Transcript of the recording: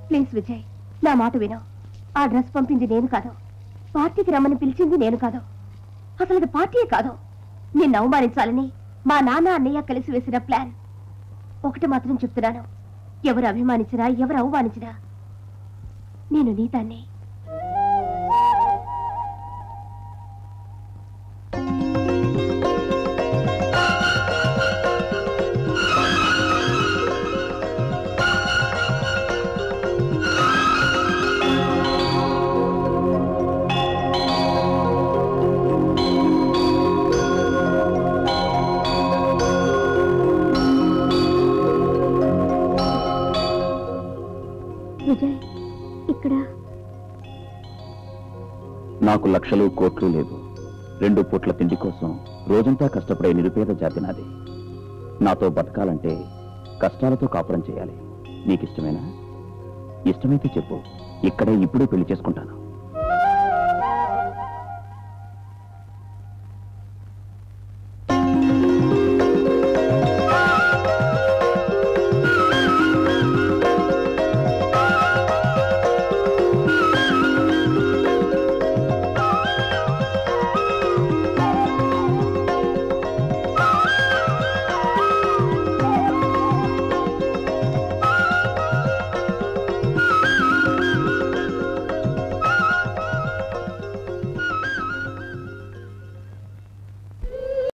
Please Vijay, నా మాట విను. ఆ డ్రెస్ పంపింది నేను కాదు, పార్టీకి రమ్మని పిలిచింది నేను కాదు. అసలు అది పార్టీయే కాదు. నిన్ను అవమానించాలని మా నాన్న అన్నయ్య కలిసి వేసిన ప్లాన్. ఒకటి మాత్రం చెప్తున్నాను, ఎవరు అభిమానించినా ఎవరు అవమానించినా నేను నీ దాన్ని. విజయ్, ఇక్కడ నాకు లక్షలు కోట్లు లేదు. 2 పూట్ల తిండి కోసం రోజంతా కష్టపడే నిరుపేద జాతి నాది. నాతో బతకాలంటే కష్టాలతో కాపురం చేయాలి. నీకిష్టమేనా? ఇష్టమైతే చెప్పు, ఇక్కడే ఇప్పుడే పెళ్లి చేసుకుంటాను.